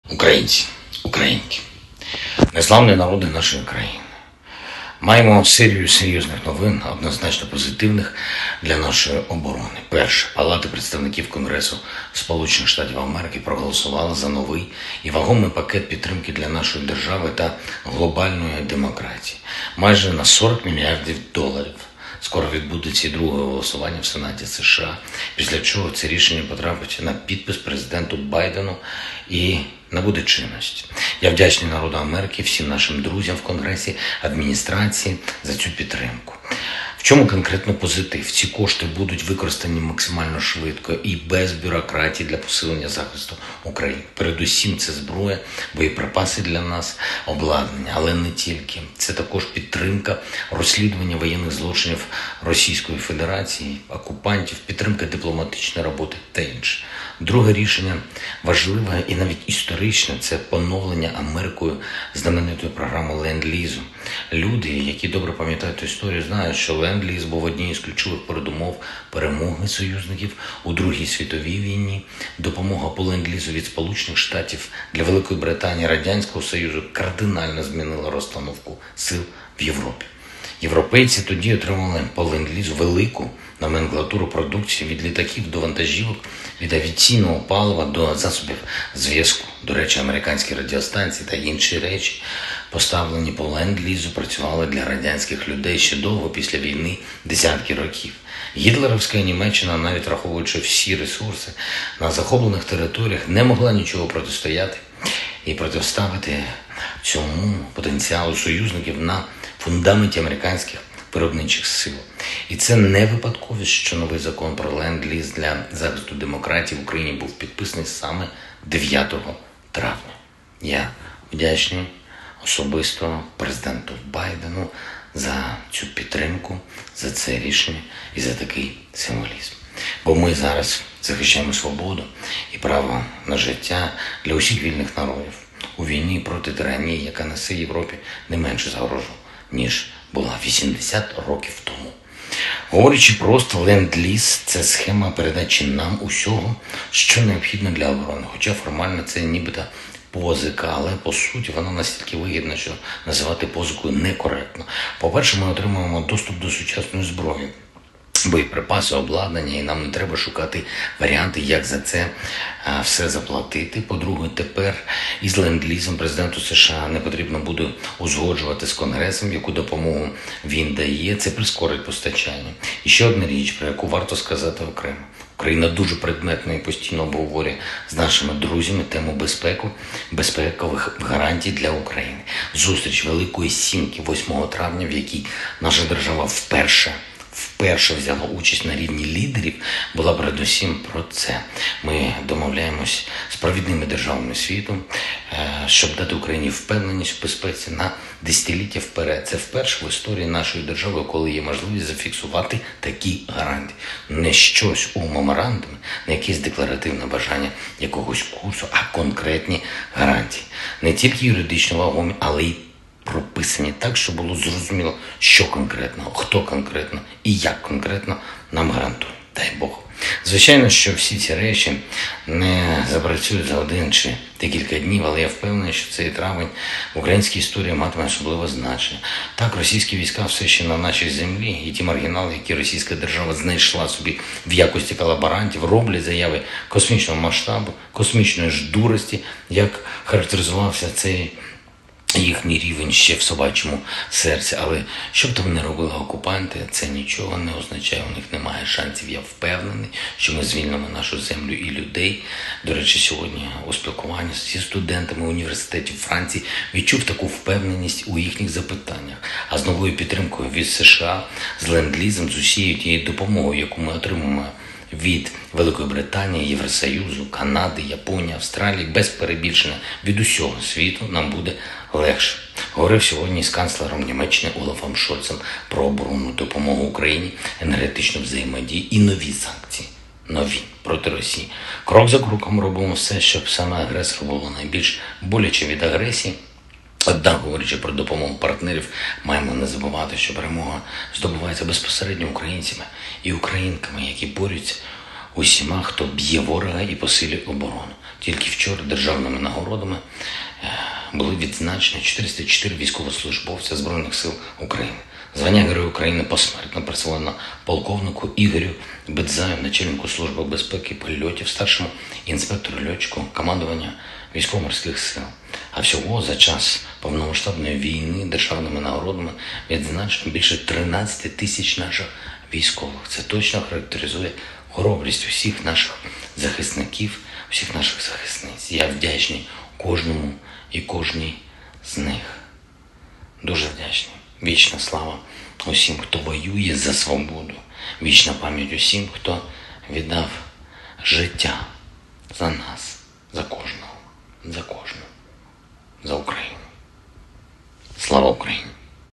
Українці, українки, незламні народи нашої країни. Маємо серію серйозних новин, однозначно позитивних для нашої оборони. Перше, Палата представників Конгресу Сполучених Штатів Америки проголосувала за новий і вагомий пакет підтримки для нашої держави та глобальної демократії. Майже на 40 мільярдів доларів. Скоро відбудеться і друге голосування в Сенаті США, після чого це рішення потрапить на підпис президенту Байдену і набуде чинності. Я вдячний народу Америки, всім нашим друзям в Конгресі, адміністрації за цю підтримку. В чому конкретно позитив? Ці кошти будуть використані максимально швидко і без бюрократії для посилення захисту України. Передусім це зброя, боєприпаси для нас, обладнання, але не тільки. Це також підтримка розслідування воєнних злочинів Російської Федерації, окупантів, підтримка дипломатичної роботи та інше. Друге рішення важливе і навіть історичне – це поновлення Америкою знаменитої програми Ленд-лізу. Люди, які добре пам'ятають історію, знають, що Ленд-ліз був однією з ключових передумов перемоги союзників у Другій світовій війні. Допомога по Ленд-лізу від Сполучених Штатів для Великої Британії, Радянського Союзу кардинально змінила розстановку сил в Європі. Європейці тоді отримали по Ленд-лізу велику номенклатуру продукції від літаків до вантажівок, від авіаційного палива до засобів зв'язку. До речі, американські радіостанції та інші речі, поставлені по Ленд-лізу, працювали для радянських людей ще довго після війни, десятки років. Гітлерівська Німеччина, навіть враховуючи всі ресурси на захоплених територіях, не могла нічого протистояти і протиставити цьому потенціалу союзників на фундаменті американських виробничих сил. І це не випадковість, що новий закон про Ленд-ліз для захисту демократії в Україні був підписаний саме 9 травня. Я вдячний особисто президенту Байдену за цю підтримку, за це рішення і за такий символізм. Бо ми зараз захищаємо свободу і право на життя для усіх вільних народів у війні проти тиранії, яка несе Європі не менше загрозу, ніж була 80 років тому. Говорячи просто, Ленд-ліз – це схема передачі нам усього, що необхідно для оборони. Хоча формально це нібито позика, але по суті вона настільки вигідна, що називати позикою некоректно. По-перше, ми отримуємо доступ до сучасної зброї, боєприпаси, обладнання, і нам не треба шукати варіанти, як за це все заплатити. По-друге, тепер із Ленд-лізом президенту США не потрібно буде узгоджувати з Конгресом, яку допомогу він дає. Це прискорить постачання. І ще одна річ, про яку варто сказати окремо. Україна дуже предметно і постійно обговорює з нашими друзями тему безпекових гарантій для України. Зустріч Великої Сімки 8 травня, в якій наша держава вперше взяла участь на рівні лідерів, була передусім про це. Ми домовляємось з провідними державами світу, щоб дати Україні впевненість в безпеці на десятиліття вперед. Це вперше в історії нашої держави, коли є можливість зафіксувати такі гарантії. Не щось у меморандумі, не якесь декларативне бажання якогось курсу, а конкретні гарантії. Не тільки юридично вагомі, але й прописані так, щоб було зрозуміло, що конкретно, хто конкретно і як конкретно нам гарантує. Дай Бог. Звичайно, що всі ці речі не запрацюють за один чи декілька днів, але я впевнений, що цей травень в українській історії матиме особливе значення. Так, російські війська все ще на нашій землі, і ті маргінали, які російська держава знайшла собі в якості колаборантів, роблять заяви космічного масштабу, космічної ж дурості, як характеризувався цей їхній рівень ще в собачому серці. Але що б там не робили окупанти, це нічого не означає, у них немає шансів. Я впевнений, що ми звільнимо нашу землю і людей. До речі, сьогодні у спілкуванні зі студентами університетів Франції відчув таку впевненість у їхніх запитаннях. А з новою підтримкою від США, з Ленд-лізом, з усією тією допомогою, яку ми отримуємо від Великої Британії, Євросоюзу, Канади, Японії, Австралії, без перебільшення від усього світу, нам буде легше. Говорив сьогодні з канцлером Німеччини Олафом Шольцем про оборонну допомогу Україні, енергетичну взаємодію і нові санкції. Нові проти Росії. Крок за кроком робимо все, щоб саме агресор було найбільш боляче від агресії. Однак, говорячи про допомогу партнерів, маємо не забувати, що перемога здобувається безпосередньо українцями і українками, які борються усіма, хто б'є ворога і посилює оборону. Тільки вчора державними нагородами були відзначені 404 військовослужбовця Збройних сил України. Звання Героя України посмертно присвоєно полковнику Ігорю Бедзаю, начальнику Служби безпеки польотів, старшому інспектору льотчику командування військово-морських сил. А всього за час повномасштабної війни державними нагородами відзначено більше 13 тисяч наших військових. Це точно характеризує хоробрість усіх наших захисників, всіх наших захисниць. Я вдячний кожному і кожній з них. Дуже вдячний. Вічна слава усім, хто воює за свободу. Вічна пам'ять усім, хто віддав життя за нас, за кожного, за Україну. Слава Україні!